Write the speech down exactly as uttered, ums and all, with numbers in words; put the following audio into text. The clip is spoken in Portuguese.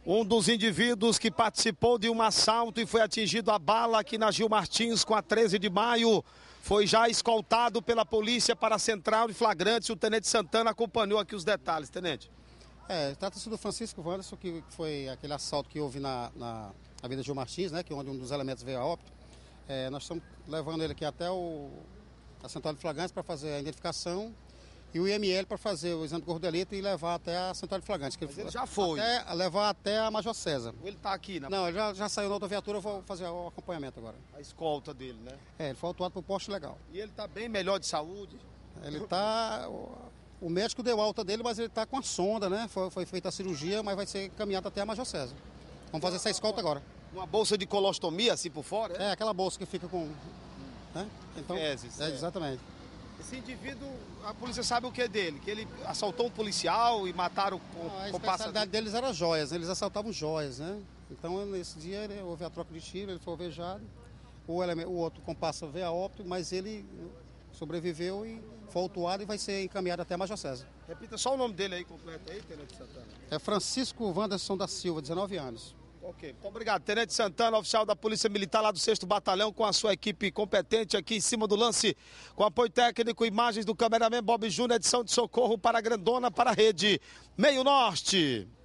Um dos indivíduos que participou de um assalto e foi atingido a bala aqui na Gil Martins com a treze de maio foi já escoltado pela polícia para a central de flagrantes. O tenente Santana acompanhou aqui os detalhes, tenente. É, trata-se do Francisco Wanderson, que foi aquele assalto que houve na, na Avenida Gil Martins, né, que onde um dos elementos veio a óbito. É, nós estamos levando ele aqui até o, a central de flagrantes para fazer a identificação e o I M L para fazer o exame de corpo e levar até a central de flagrantes. Que Mas ele já foi? Até, levar até a Major César. Ele está aqui, na... Não, ele já, já saiu na outra viatura, eu vou fazer o acompanhamento agora. A escolta dele, né? É, ele foi autuado por poste legal. E ele está bem melhor de saúde? Ele está... O médico deu alta dele, mas ele está com a sonda, né? Foi, foi feita a cirurgia, mas vai ser encaminhado até a Major César. Vamos fazer essa escolta agora. Uma bolsa de colostomia assim por fora? É, é aquela bolsa que fica com... Né? Então, Fezes, é, é. exatamente. Esse indivíduo, a polícia sabe o que é dele? Que ele assaltou um policial e mataram o Não, a com especialidade deles era joias, eles assaltavam joias, né? Então, nesse dia, ele, houve a troca de tiro, ele foi alvejado. O, elemento, o outro compassa veio a óbito, mas ele sobreviveu e foi autuado e vai ser encaminhado até a Major César. Repita só o nome dele aí completo aí, tenente Santana. É Francisco Wanderson da Silva, dezenove anos. Ok, muito obrigado. Tenente Santana, oficial da Polícia Militar lá do sexto Batalhão, com a sua equipe competente aqui em cima do lance, com apoio técnico, imagens do cameraman Bob Júnior, edição de socorro para a Grandona, para a Rede Meio Norte.